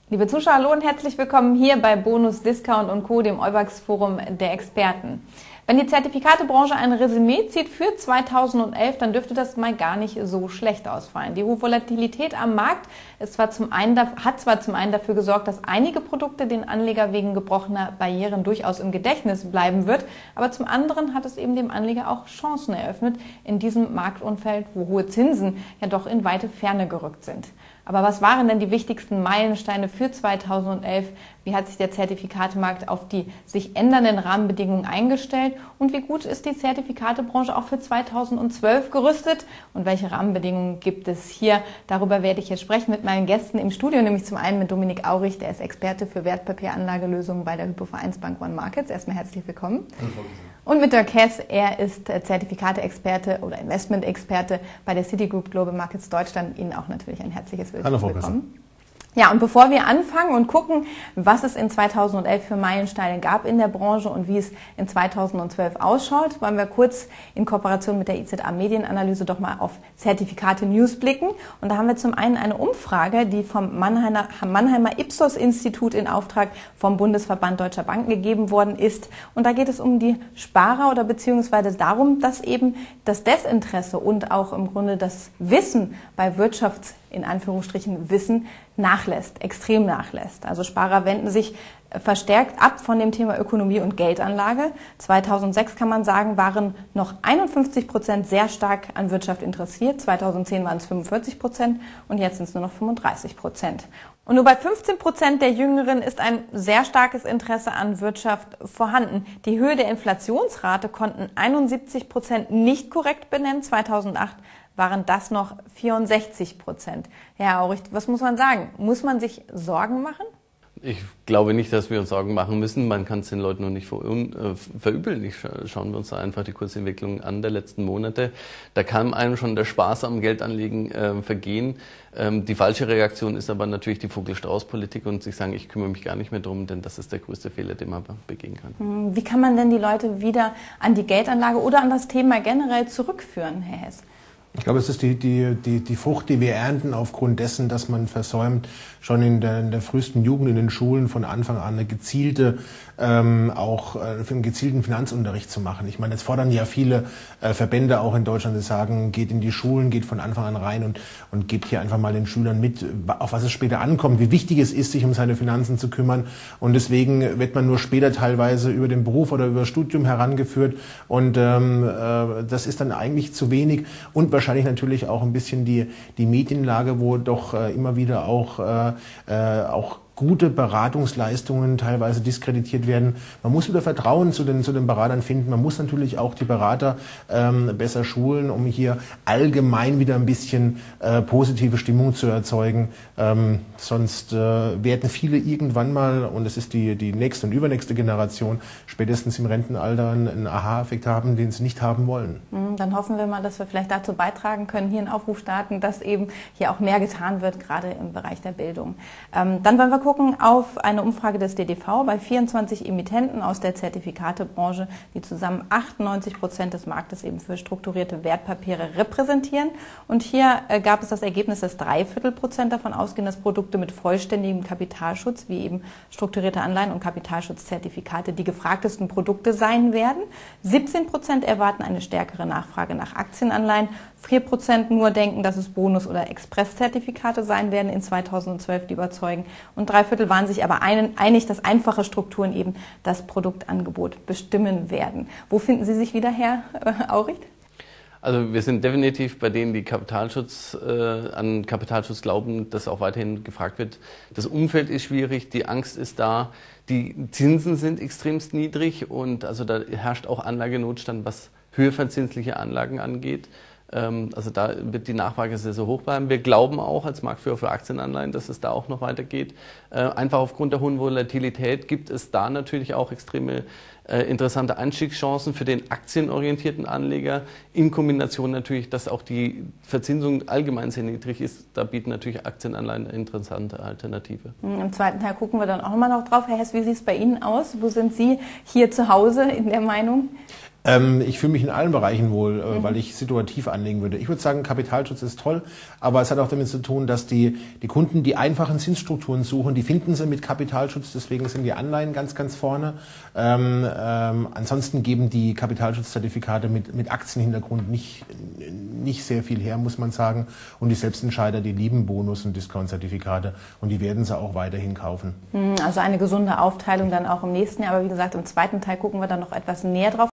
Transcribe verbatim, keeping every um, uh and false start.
Liebe Zuschauer, hallo und herzlich willkommen hier bei Bonus Discount und Co., dem Eubax Forum der Experten. Wenn die Zertifikatebranche ein Resümee zieht für zweitausendelf, dann dürfte das mal gar nicht so schlecht ausfallen. Die hohe Volatilität am Markt ist zwar zum einen, hat zwar zum einen dafür gesorgt, dass einige Produkte den Anleger wegen gebrochener Barrieren durchaus im Gedächtnis bleiben wird, aber zum anderen hat es eben dem Anleger auch Chancen eröffnet in diesem Marktumfeld, wo hohe Zinsen ja doch in weite Ferne gerückt sind. Aber was waren denn die wichtigsten Meilensteine für zweitausendelf? Wie hat sich der Zertifikatemarkt auf die sich ändernden Rahmenbedingungen eingestellt? Und wie gut ist die Zertifikatebranche auch für zweitausendzwölf gerüstet? Und welche Rahmenbedingungen gibt es hier? Darüber werde ich jetzt sprechen mit meinen Gästen im Studio, nämlich zum einen mit Dominik Aurich, der ist Experte für Wertpapieranlagelösungen bei der Hypo-Vereinsbank One Markets. Erstmal herzlich willkommen. Und mit Dirk Hess, er ist Zertifikate-Experte oder Investment-Experte bei der Citigroup Global Markets Deutschland. Ihnen auch natürlich ein herzliches Hallo, Frau Willkommen. Ja, und bevor wir anfangen und gucken, was es in zweitausendelf für Meilensteine gab in der Branche und wie es in zweitausendzwölf ausschaut, wollen wir kurz in Kooperation mit der I Z A Medienanalyse doch mal auf Zertifikate News blicken. Und da haben wir zum einen eine Umfrage, die vom Mannheimer, Mannheimer Ipsos-Institut in Auftrag vom Bundesverband Deutscher Banken gegeben worden ist. Und da geht es um die Sparer oder beziehungsweise darum, dass eben das Desinteresse und auch im Grunde das Wissen bei Wirtschafts- in Anführungsstrichen Wissen nachlässt, extrem nachlässt. Also Sparer wenden sich verstärkt ab von dem Thema Ökonomie und Geldanlage. zweitausendsechs kann man sagen, waren noch einundfünfzig Prozent sehr stark an Wirtschaft interessiert. zweitausendzehn waren es fünfundvierzig Prozent und jetzt sind es nur noch fünfunddreißig Prozent. Und nur bei fünfzehn Prozent der Jüngeren ist ein sehr starkes Interesse an Wirtschaft vorhanden. Die Höhe der Inflationsrate konnten einundsiebzig Prozent nicht korrekt benennen. zweitausendacht waren das noch vierundsechzig Prozent. Herr Aurich, was muss man sagen? Muss man sich Sorgen machen? Ich glaube nicht, dass wir uns Sorgen machen müssen. Man kann es den Leuten noch nicht verübeln. Ich scha schauen wir uns da einfach die Kursentwicklung an der letzten Monate. Da kann einem schon der Spaß am Geldanlegen äh, vergehen. Ähm, die falsche Reaktion ist aber natürlich die Vogel-Strauß-Politik und sich sagen, ich kümmere mich gar nicht mehr drum, denn das ist der größte Fehler, den man begehen kann. Wie kann man denn die Leute wieder an die Geldanlage oder an das Thema generell zurückführen, Herr Hess? Ich glaube, es ist die, die, die, die Frucht, die wir ernten aufgrund dessen, dass man versäumt, schon in der, in der frühesten Jugend in den Schulen von Anfang an eine gezielte, ähm, auch äh, für einen gezielten Finanzunterricht zu machen. Ich meine, jetzt fordern ja viele äh, Verbände auch in Deutschland, die sagen, geht in die Schulen, geht von Anfang an rein und, und gebt hier einfach mal den Schülern mit, auf was es später ankommt, wie wichtig es ist, sich um seine Finanzen zu kümmern. Und deswegen wird man nur später teilweise über den Beruf oder über das Studium herangeführt. Und ähm, äh, das ist dann eigentlich zu wenig und wahrscheinlich natürlich auch ein bisschen die, die Medienlage, wo doch äh, immer wieder auch, äh, äh, auch gute Beratungsleistungen teilweise diskreditiert werden. Man muss wieder Vertrauen zu den, zu den Beratern finden. Man muss natürlich auch die Berater ähm, besser schulen, um hier allgemein wieder ein bisschen äh, positive Stimmung zu erzeugen. Ähm, sonst äh, werden viele irgendwann mal, und es ist die, die nächste und übernächste Generation, spätestens im Rentenalter einen, einen Aha-Effekt haben, den sie nicht haben wollen. Dann hoffen wir mal, dass wir vielleicht dazu beitragen können, hier einen Aufruf starten, dass eben hier auch mehr getan wird, gerade im Bereich der Bildung. Ähm, dann wollen wir gucken auf eine Umfrage des D D V bei vierundzwanzig Emittenten aus der Zertifikatebranche, die zusammen achtundneunzig Prozent des Marktes eben für strukturierte Wertpapiere repräsentieren. Und hier äh, gab es das Ergebnis, dass dreiviertel Prozent davon ausgehen, dass Produkte mit vollständigem Kapitalschutz, wie eben strukturierte Anleihen und Kapitalschutzzertifikate, die gefragtesten Produkte sein werden. siebzehn Prozent erwarten eine stärkere Nachfrage nach Aktienanleihen. vier Prozent nur denken, dass es Bonus- oder Expresszertifikate sein werden in zweitausendzwölf, die überzeugen. Und drei Viertel waren sich aber einig, dass einfache Strukturen eben das Produktangebot bestimmen werden. Wo finden Sie sich wieder, Herr Aurich? Also wir sind definitiv bei denen, die Kapitalschutz, äh, an Kapitalschutz glauben, dass auch weiterhin gefragt wird. Das Umfeld ist schwierig, die Angst ist da, die Zinsen sind extremst niedrig und also da herrscht auch Anlagenotstand, was höherverzinsliche Anlagen angeht. Also da wird die Nachfrage sehr, sehr hoch bleiben. Wir glauben auch als Marktführer für Aktienanleihen, dass es da auch noch weitergeht. Einfach aufgrund der hohen Volatilität gibt es da natürlich auch extreme interessante Einstiegschancen für den aktienorientierten Anleger. In Kombination natürlich, dass auch die Verzinsung allgemein sehr niedrig ist. Da bieten natürlich Aktienanleihen eine interessante Alternative. Im zweiten Teil gucken wir dann auch immer noch drauf. Herr Hess, wie sieht es bei Ihnen aus? Wo sind Sie hier zu Hause in der Meinung? Ähm, ich fühle mich in allen Bereichen wohl, äh, mhm. weil ich situativ anlegen würde. Ich würde sagen, Kapitalschutz ist toll, aber es hat auch damit zu tun, dass die, die Kunden die einfachen Zinsstrukturen suchen, die finden sie mit Kapitalschutz, deswegen sind die Anleihen ganz, ganz vorne. Ähm, ähm, ansonsten geben die Kapitalschutzzertifikate mit, mit Aktienhintergrund nicht, nicht sehr viel her, muss man sagen. Und die Selbstentscheider, die lieben Bonus- und Discount-Zertifikate und die werden sie auch weiterhin kaufen. Also eine gesunde Aufteilung dann auch im nächsten Jahr, aber wie gesagt, im zweiten Teil gucken wir dann noch etwas näher drauf.